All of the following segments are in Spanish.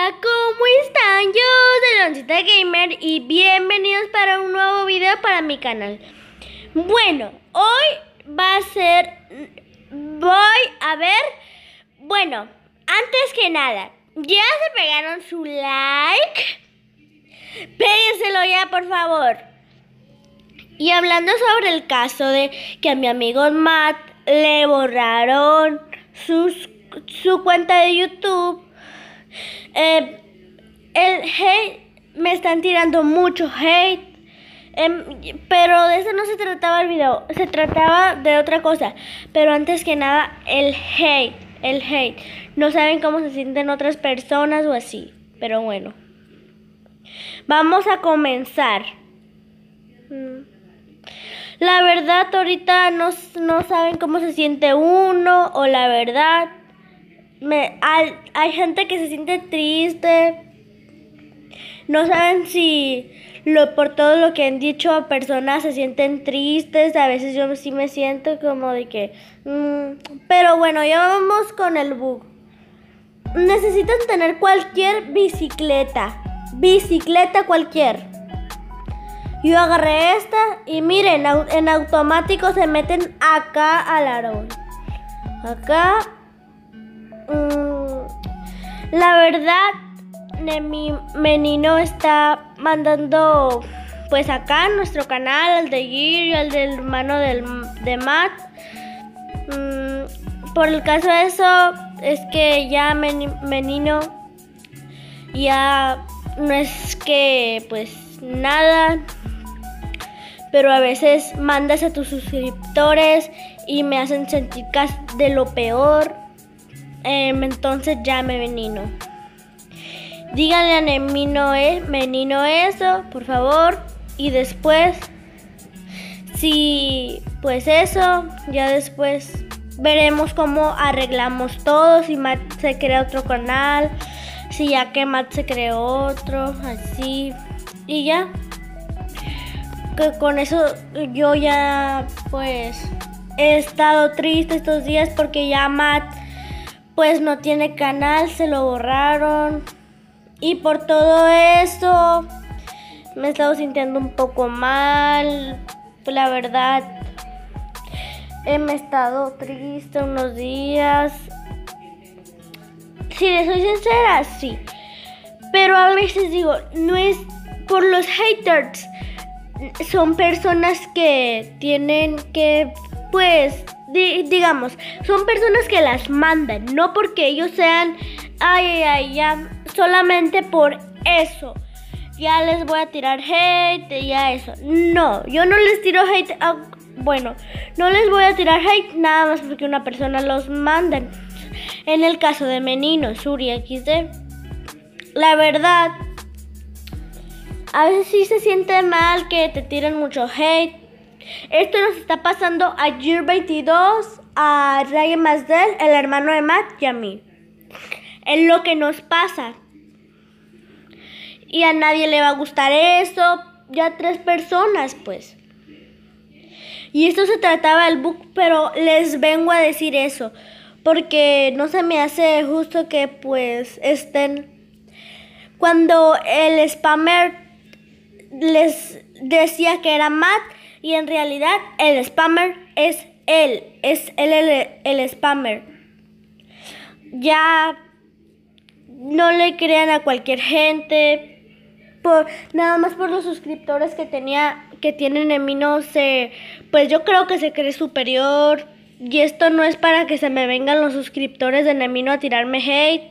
Hola, ¿cómo están? Yo soy Loncita Gamer y bienvenidos para un nuevo video para mi canal. Bueno, hoy bueno, antes que nada, ¿ya se pegaron su like? Péguenselo ya, por favor. Y hablando sobre el caso de que a mi amigo Matt le borraron su cuenta de YouTube, el hate, me están tirando mucho hate, pero de eso no se trataba el video, se trataba de otra cosa. Pero antes que nada, el hate, no saben cómo se sienten otras personas o así, pero bueno, vamos a comenzar. La verdad, ahorita no saben cómo se siente uno, o la verdad, hay gente que se siente triste. No saben si por todo lo que han dicho personas se sienten tristes. A veces yo sí me siento como de que... Pero bueno, ya vamos con el bug. Necesitan tener cualquier bicicleta cualquier. Yo agarré esta y miren, en automático se meten acá al árbol. Acá. La verdad, mi menino está mandando pues acá en nuestro canal, el de Gir y el del hermano de Matt. Por el caso de eso, es que ya menino ya no es que pues nada, pero a veces mandas a tus suscriptores y me hacen sentir casi de lo peor. Entonces llame menino. Díganle a menino eso, por favor. Y después, si pues eso, ya después veremos cómo arreglamos todo. Si Matt se crea otro canal, si ya que Matt se creó otro, así. Y ya, que con eso yo ya pues he estado triste estos días porque ya Matt pues no tiene canal, se lo borraron. Y por todo eso me he estado sintiendo un poco mal. La verdad, me he estado triste unos días. Si les soy sincera, sí. Pero a veces digo, no es por los haters. Son personas que tienen que, pues, digamos, son personas que las mandan, no porque ellos sean, ya, solamente por eso, ya les voy a tirar hate, ya eso. No, yo no les tiro hate, bueno, no les voy a tirar hate nada más porque una persona los manda. En el caso de Menino, Suri XD, la verdad, a veces sí se siente mal que te tiren mucho hate. Esto nos está pasando a Gear22, a Ryan Masdel, el hermano de Matt, y a mí. Es lo que nos pasa. Y a nadie le va a gustar eso. Ya 3 personas, pues. Y esto se trataba del bug, pero les vengo a decir eso, porque no se me hace justo que pues estén... Cuando el spammer les decía que era Matt, y en realidad el spammer es él, el spammer. Ya no le crean a cualquier gente, nada más por los suscriptores que tienen en mí, no sé, pues yo creo que se cree superior. Y esto no es para que se me vengan los suscriptores de Nemino a tirarme hate.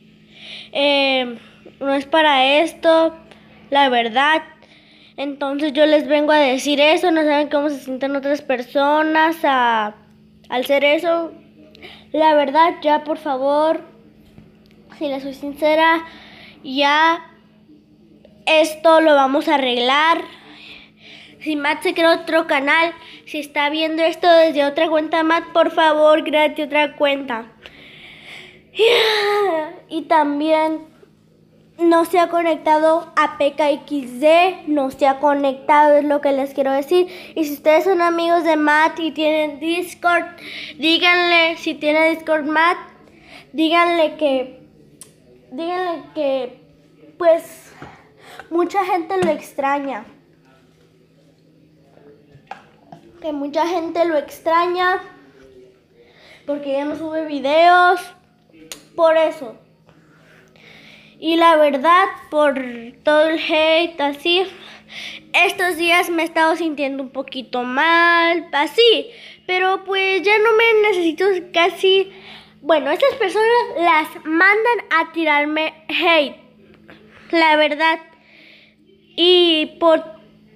No es para esto, la verdad. Entonces yo les vengo a decir eso. No saben cómo se sienten otras personas al ser eso. La verdad, ya por favor, si les soy sincera, ya esto lo vamos a arreglar. Si Matt se crea otro canal, si está viendo esto desde otra cuenta, Matt, por favor, créate otra cuenta. Y también no se ha conectado a PKXD, no se ha conectado, es lo que les quiero decir. Y si ustedes son amigos de Matt y tienen Discord, díganle, si tiene Discord Matt, díganle que díganle que pues mucha gente lo extraña. Que mucha gente lo extraña porque ya no sube videos, por eso. Y la verdad, por todo el hate, así, estos días me he estado sintiendo un poquito mal, así, pero pues ya no me necesito casi. Bueno, estas personas las mandan a tirarme hate, la verdad. Y por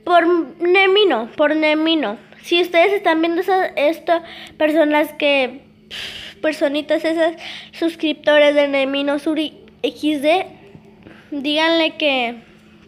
Nemino. Si ustedes están viendo personas que, personitas esas, suscriptores de Nemino Suri XD, díganle que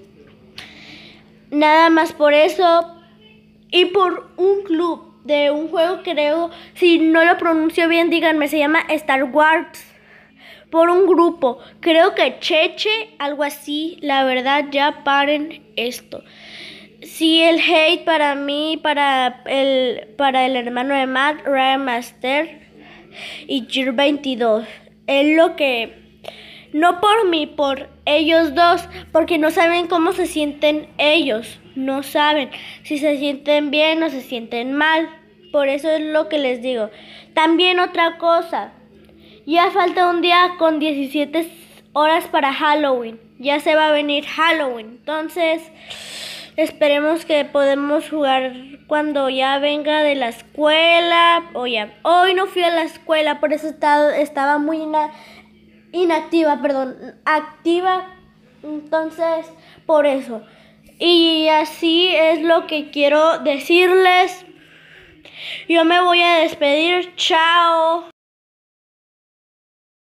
nada más por eso y por un club de un juego, creo, si no lo pronuncio bien, díganme, se llama Star Wars, por un grupo, creo que Cheche, algo así, la verdad, ya paren esto. Sí, el hate para mí, para el hermano de Matt, Ryan Master y Gear 22. Es lo que, no por mí, por ellos dos, porque no saben cómo se sienten ellos. No saben si se sienten bien o se sienten mal. Por eso es lo que les digo. También otra cosa, ya falta un día con 17 horas para Halloween. Ya se va a venir Halloween. Entonces, esperemos que podamos jugar cuando ya venga de la escuela. Hoy no fui a la escuela, por eso estaba muy activa. Entonces, por eso. Y así es lo que quiero decirles. Yo me voy a despedir. Chao.